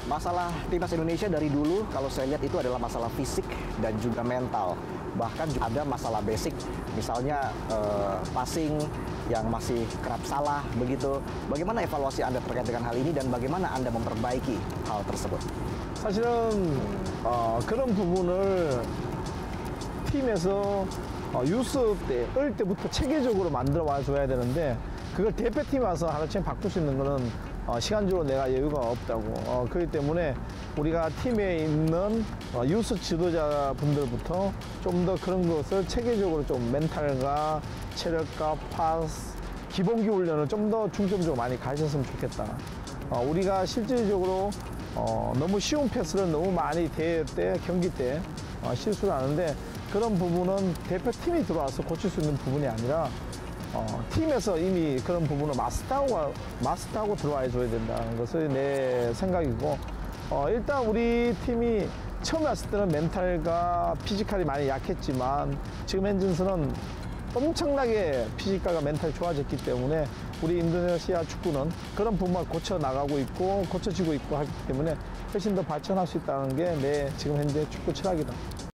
Masalah timnas Indonesia dari dulu kalau saya lihat itu adalah masalah fisik dan juga mental. Bahkan ada masalah basic, misalnya passing yang masih kerap salah begitu. Bagaimana evaluasi Anda terkait dengan hal ini dan bagaimana Anda memperbaiki hal tersebut? 사실은 그런 부분을 팀에서 유스 때, 어릴 때부터 체계적으로 만들어 와줘야 되는데 그걸 대표팀 와서 하루아침에 바꿀 수 있는 거는 시간적으로 내가 여유가 없다고. 그렇기 때문에 우리가 팀에 있는 유스 지도자분들부터 좀 더 그런 것을 체계적으로 좀 멘탈과 체력과 파스, 기본기 훈련을 좀 더 중점적으로 많이 가셨으면 좋겠다. 우리가 실질적으로 너무 쉬운 패스를 너무 많이 대회 때, 경기 때 실수를 하는데 그런 부분은 대표팀이 들어와서 고칠 수 있는 부분이 아니라 팀에서 이미 그런 부분을 마스터하고 들어와 줘야 된다는 것이 내 생각이고, 일단 우리 팀이 처음에 왔을 때는 멘탈과 피지컬이 많이 약했지만 지금 현재는 엄청나게 피지컬과 멘탈이 좋아졌기 때문에 우리 인도네시아 축구는 그런 부분만 고쳐 나가고 있고 고쳐지고 있고 하기 때문에 훨씬 더 발전할 수 있다는 게 내 지금 현재 축구 철학이다.